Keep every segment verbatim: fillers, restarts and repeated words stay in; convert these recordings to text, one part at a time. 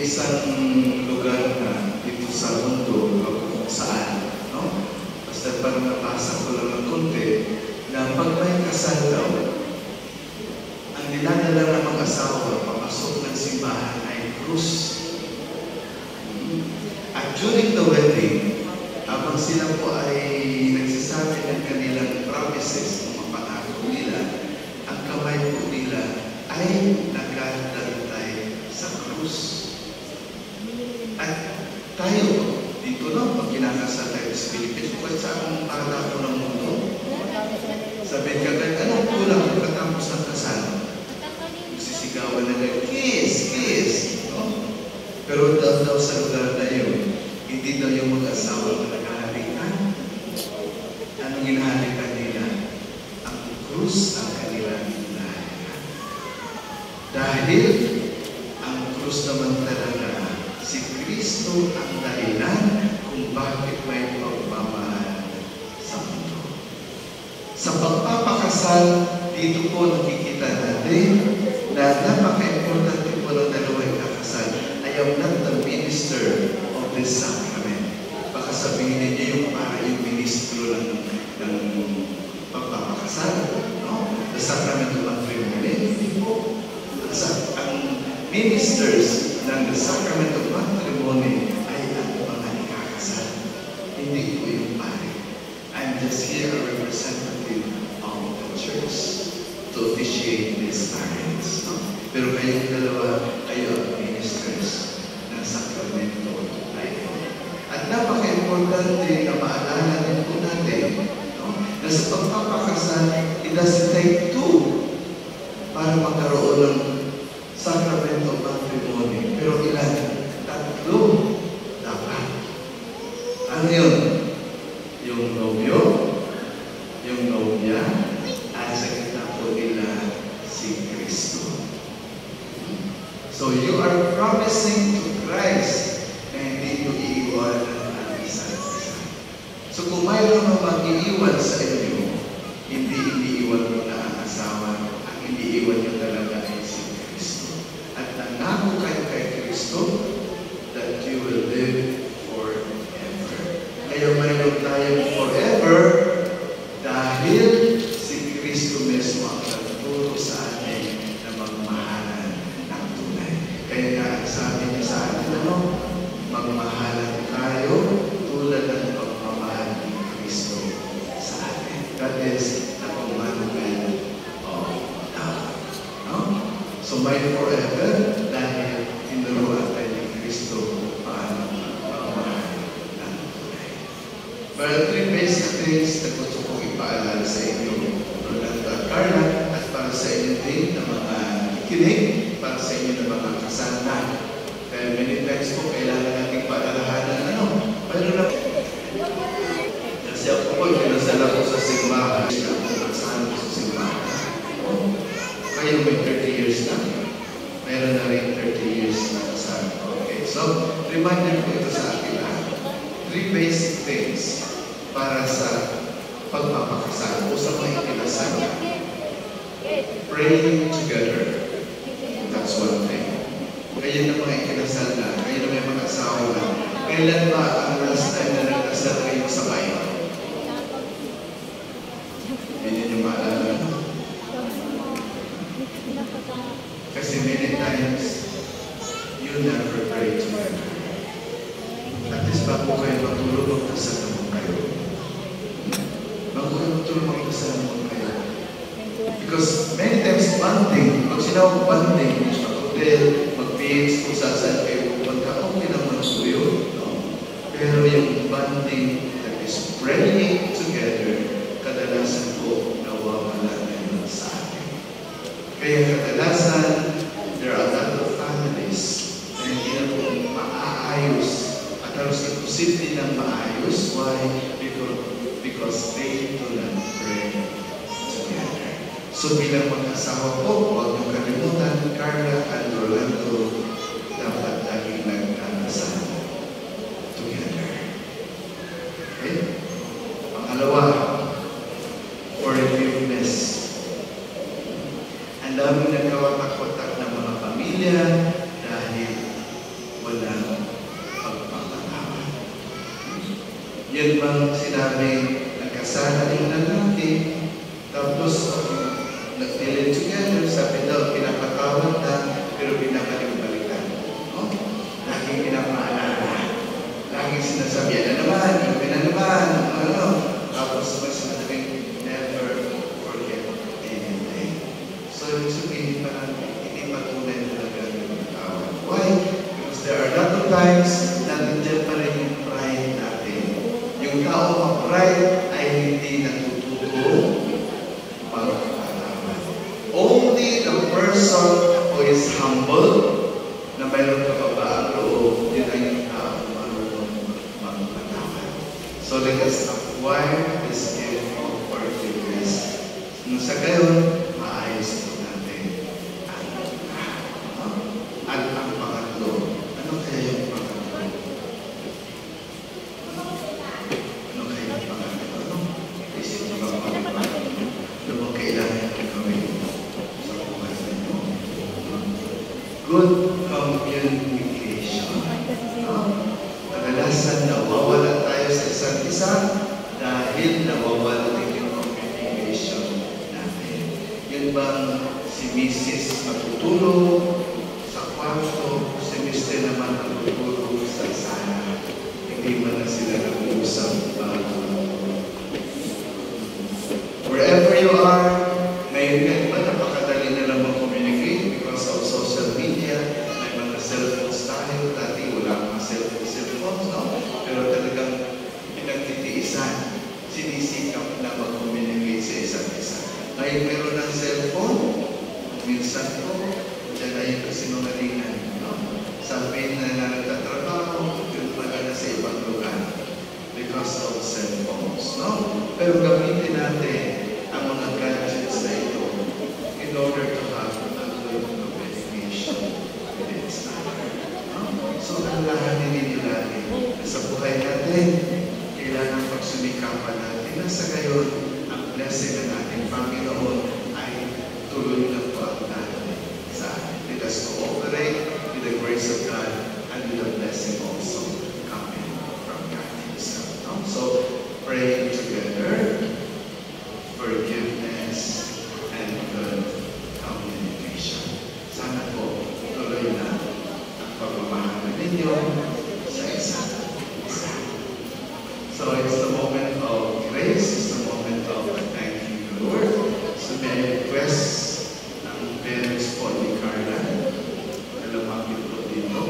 isang lugar na dito sa mundo kung saan, no? Basta parang nabasa ko lang ng konti na pag may kasal daw, ang dinadala ng mga asawa papasok ng simbahan ay krus. At during the wedding, habang sila po ay nagsasabi ng kanilang promises, ng mga pangako nila, ang kamay po nila ay nakadantay sa krus. At tayo, dito no, pag kinakasal tayo sa Pilipinas, kung sa akong parada ko ng mundo, sabihin ka agad, anong kulang pagkatapos ng kasal? Sisigawan na agad, kiss, kiss. No? Pero daw daw sa lugar na yun, hindi daw yung mag-asawa na naghahalikan. Anong hinahalikan nila? Ang krus ang kanilang hinahalikan. Dahil ang krus naman talaga, si Kristo ang dahilan kung bakit may pagmamahal sa mundo. Sa pagpapakasal, dito po nakikita natin na napaka-importante po ng dalawang kakasal. I am not the minister of this sacrament. Baka sabihin niyo yung para yung ministro ng, ng pagpapakasal. No? The sacrament of matrimony. Hindi po. Ang ministers ng the sacrament of matrimony ay ang mga ikakasal. Hindi po yung pare. I'm just here a representative of the church to officiate these marriages. No? Pero kayong dalawa, kayo ang ministers ng sakramento na ito. At napaka-importante na maalala din po natin, no? Na sa pagpapakasal, it doesn't take two para magkaroon ng sacrament of matrimony. Pero ilan? Tatlo dapat. Ano yun? Yung nobyo, yung nobya, at sa gitna po nila si Kristo. So you are promising to Christ na hindi nyo iiwanan ang isa't isa. So kung mayroon na mag-iiwan sa inyo, hindi iniiwan mo na ang asawa, ang iniiwan nyo talaga ay si Kristo. At nangako kayo kay Kristo that you will live forever. Kaya mayroon tayong forever dahil si Kristo mismo ang nagturo sa atin na magmahalan ng tunay. Kaya nga ang sabi niya sa atin, ano? Magmahalan tayo tulad ng pagmamahal ni Kristo sa atin. That is the commandment of love. No? So may forever dahil tinuruan tayo ni Kristo paano magmahal ng tunay. But three basic things na gusto kong ipaalala sa inyo, Rolando at Carla, at para sa inyo din na mga kikinig, para sa inyo na mga kasal na. Kaya many times po, kailangan natin paalalahanan, ano, mayroon na. Kasi ako po, pinasala ko sa simbahan. Ako nagsaan ko sa simbahan. Kayo may thirty years na. Mayroon na rin thirty years na kasal. Okay, so, reminder po ito sa akin lahat. Three basic things para sa pagpapakasal o sa mga ikinasal. Praying together. That's one thing. Kayo na mga ikinasal na, kayo na may mga asawa na, kailan ba ang last time na nagkasal kayo sabay? Hindi niyo maalala. Kasi many times, you never pray together. At least bago kayo matulog, magkasal naman kayo. Bago kayo matulog, magkasal naman kayo. Because many times, bonding, pag sinawag bonding, mag-hotel, mag-beach, kung saan kayo pupunta, okay naman po yun. No? Pero yung bonding that is praying together, kadalasan po nawawala na yun sa atin. Kaya kadalasan, there are a lot of families na hindi na po maaayos at halos imposible ng maayos. Why? Because, because they do not pray together. So bilang mag-asawa po, huwag niyong kalimutan, Carla at Rolando, dapat laging nagkakasal together. Okay? Pangalawa, forgiveness. Ang daming nagkawatak-watak ng mga pamilya dahil Yan bang sinabi, nagkasala yung lalaki, tapos nag-deal together, sabi daw, pinapatawad na, pero pinabalik-balikan. No? Laging pinapaalala. Laging sinasabi, na naman, gabi na naman, ano, tapos may sinasabing, never forget anything. So, yung sabihin parang, hindi patunay talaga yung tawad. Why? Because there are a lot of times na nandiyan pa rin yung pride natin. Yung tao ma-pride ay hindi natututo magpatawad. Only the person who is humble, na mayroon kababaang loob, yun ay yung tao marunong magpatawad. So let us acquire this gift of forgiveness. Nung sa gayon, maayos po natin ang lahat. At ang pangatlo, ano kaya yung pangatlo? Ano kaya yung pangatlo? Ano? Isip nyo ba pangatlo? Ano mo kailangan yung gawin sa buhay ninyo? Good communication. Kadalasan nawawala tayo sa isa't isa dahil nawawala din yung communication natin. Yun bang si Missus matutulog sa kwarto, si Mister naman matutulog sa sala. Hindi man na sila nag-uusap bago. Wherever you are, ngayon nga, diba napakadali na lang mag-communicate because of social media, may mga cellphones tayo, dati wala mga cellphone, cellphones, no? Pero talagang pinagtitiisan, sinisikap na mag-communicate sa isa't isa. Ngayon meron ng cellphone, minsan po, dyan ay yung kasinungalingan, no? Sabihin na na nagtatrabaho, yun pala na sa ibang lugar because of cellphones, no? Pero gamitin natin ang mga gadgets na ito in order to have a good communication with each other. No? So, ang lahat nila na sa buhay natin, kailangan pagsumikapan natin na sa gayon, ang blessing ng ating Panginoon ay tuloy na po ang natin sa atin. Let us cooperate with the grace of God and with the blessing also coming from God Himself. No? So, pray together, forgiveness, and good communication. Sana po tuloy na ang pagmamahal ninyo sa isa't isa. So it's the moment of grace, it's the moment of thanking the Lord. So may I request ang parents po ni Carla na lumapit po dito.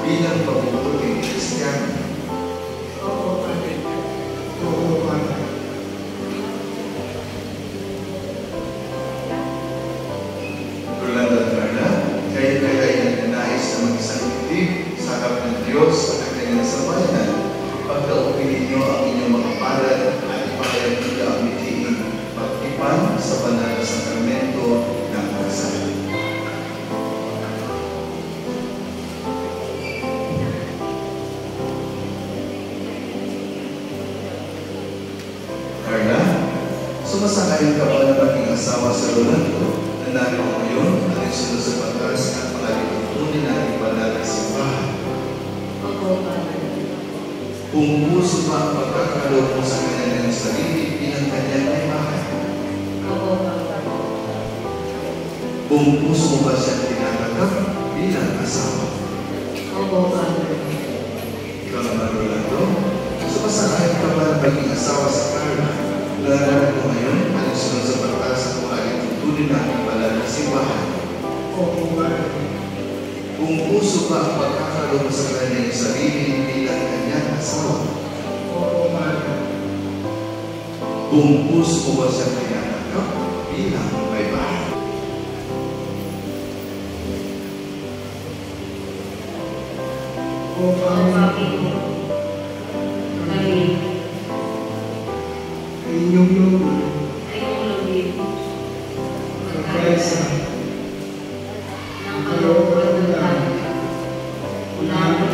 bilang pabubuting Kristiyano. Oo, Padre. Oo, Padre. Rolando at Carla, kayo kaya ay nagnanais na mag-isang itig sa harap ng Diyos sa kanyang sabayan. Pagkaupinin niyo ang inyong mga palad at ipahayag nila ang mitiin pag-ipan sa banal na sakramento ng kasal. Carla, sumasang-ayon ka ba na maging asawa sa Rolando na narito ngayon ang sunod sa batas at mga lipunin na ibanal na simbahan? Oo, Padre. Kung puso ba ang pagkakaloob mo sa kanya ng sarili bilang kanyang imahe? Oo, Padre. Kung puso mo ba siya tinatanggap bilang asawa? Oo, Padre. Ikaw naman, Rolando, sumasang-ayon ka ba na maging asawa sa Carla na narito ngayon ang sunod sa batas at mga lipunin na ibanal na simbahan? Oo, Padre. Kung puso ba ang pagkakaloob mo sa kanya ng sarili bilang kanyang asawa? Oo, Padre. Kung puso mo ba siya tinatanggap bilang may bahay? Oo, Padre. Inyong loob. Kaysa. Ang kalooban ng langit. Unahan.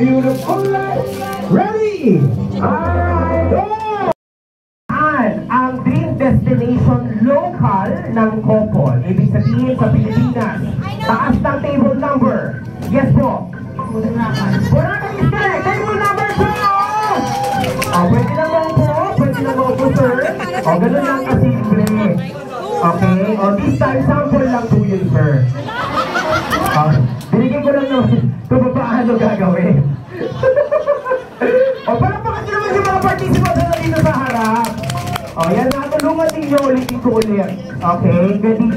Beautiful. Ready? Alright, go! Ang dream destination local ng couple. Ibig sabihin sa Pilipinas. Taas ng table number. Yes po. Boracay is correct. Table number two! Oh, pwede na mo po. Pwede na mo po, sir. O, oh, ganun lang kasimple. Okay? O, oh, this time, sample lang po yun, sir. Oh, binigyan ko lang naman kung paano gagawin. O, oh, palakpakan nyo naman yung mga participants na dito sa harap. O, oh, yan, natulungan ninyo ulitin ko ulit. Okay? Good D J.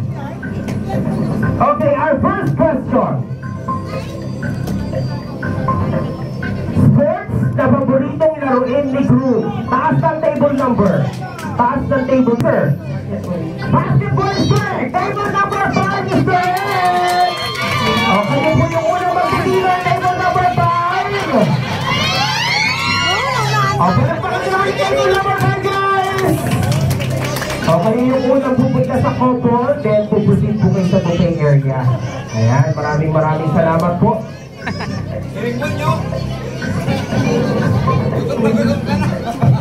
Okay, our first question. Sports na paboritong laruin ni Groom. Taas ng table number. Taas ng table, sir. Basketball is correct. Table number five is correct. Okay, po yung unang magpipila. Table number five. Okay, napakasya namin table number five, guys. Okay, yung unang pupunta sa couple, then pupusin po kayo sa booking area. Ayan, maraming maraming salamat po. Siringman nyo! Gutom na gutom ka na!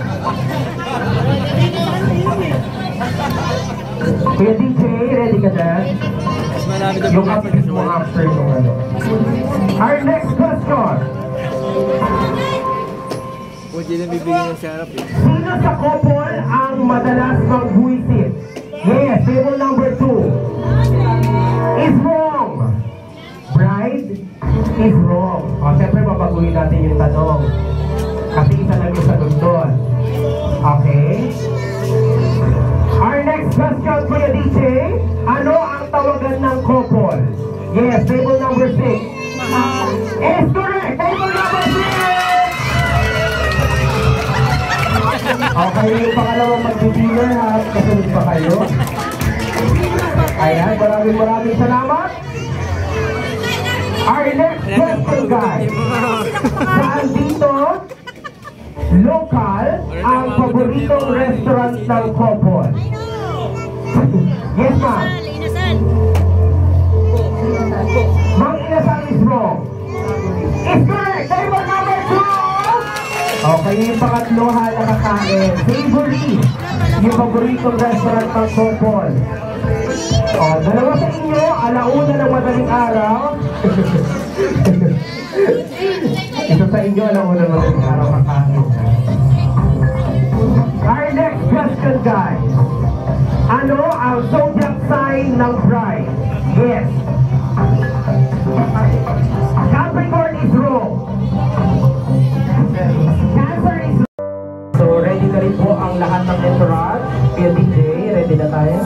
Kuya D J, ready ka dyan? Yung update mo after yung ano. Our next question. Kung di na bibigyan ng sarap eh. Sino sa couple ang madalas mag-buisit? Yes, table number two. Is wrong. Bride is wrong. O, siyempre mabaguhin natin yung tanong. Kasi isa lang yung sagot doon. Okay? Our next question, Kuya D J. Ano ang tawagan ng couple? Yes, table number six. Is correct! Table number six! Okay, yung pangalawang mag-dinner ha. Kasunod pa kayo. Ayan, maraming maraming salamat. Our next question, guys. Saan dito local ang paboritong restaurant ng couple? Yes, ma'am. Mang Inasal is wrong. Is correct. Table number two. Okay, yung pangatlo ha, nakakain. Savory. Yung paboritong restaurant ng couple. O, dalawa sa inyo, alauna ng madaling araw. Isa sa inyo, alauna ng madaling araw kakain. Our next question, guys. Ano ang zodiac sign ng bride? Yes. Capricorn is wrong. Cancer is wrong. So, ready na rin po ang lahat ng entourage. P D J, ready na tayo?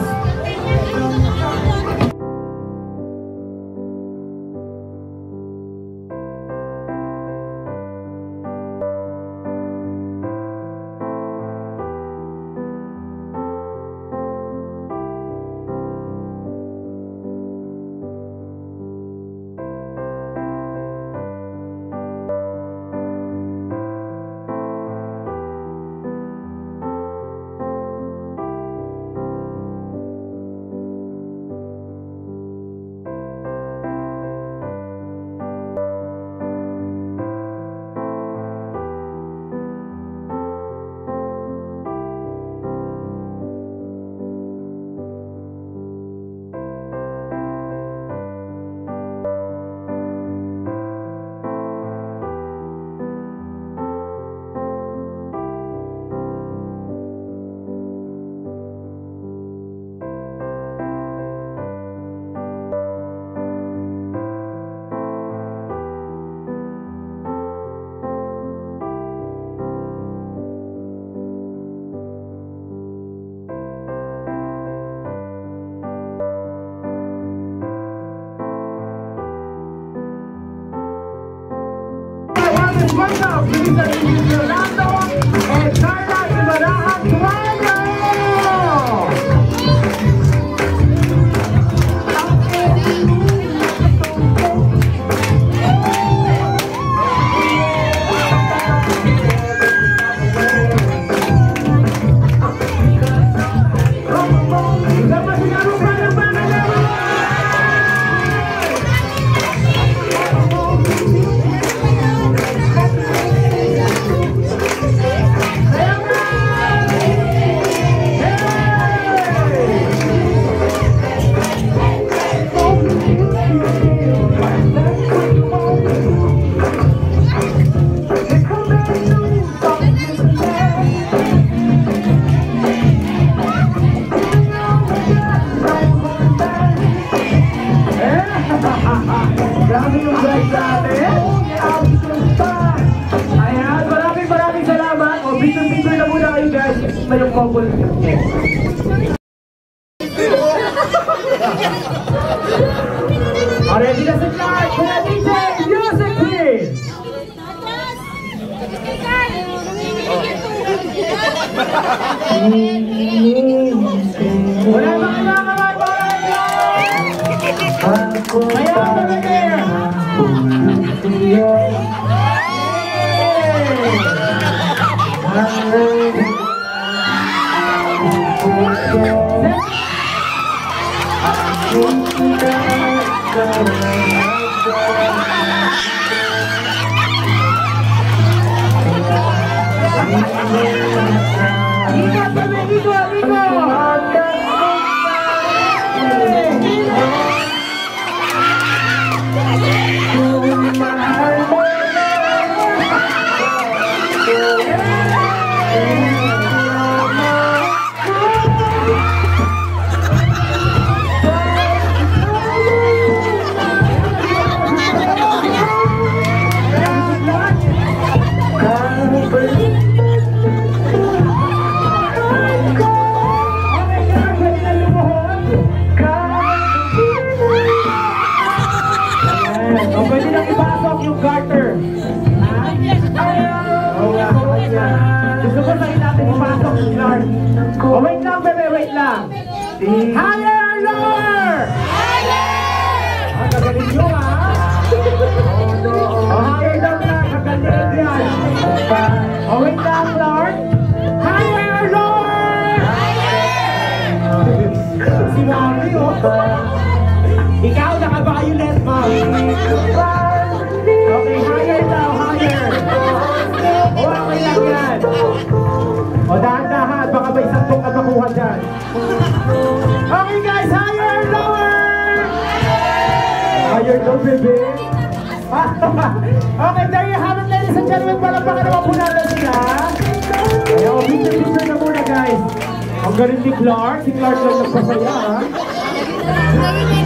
Welcome, ladies and gentlemen, Rolando and Carla Ibarahan Tuano! couple fitness. Ready na si Clark! Kuya D J, music please! Wala ba kailangan para ito? Kaya ba na there? Ingat kami, Rico, Rico! Oh, wait lang, bebe, wait lang. Higher or lower? Higher! Ang gagaling nyo, ha? Oh, higher daw na, kagaling yan. Oh, wait lang, Lord. Higher or lower? Higher! Si Mami, oh. Ikaw, naka-violet, ma'am. Okay, higher daw, higher. Oh, okay lang yan. O dahan-dahan, baka may santok na makuha dyan. Okay guys, higher or lower? Higher daw, bebe. Okay, there you have it, ladies and gentlemen. Palakpakan naman po natin sila. Kaya o, picture-picture na muna guys. Ang galing ni Clark. Si Clark lang nagpasaya, ha?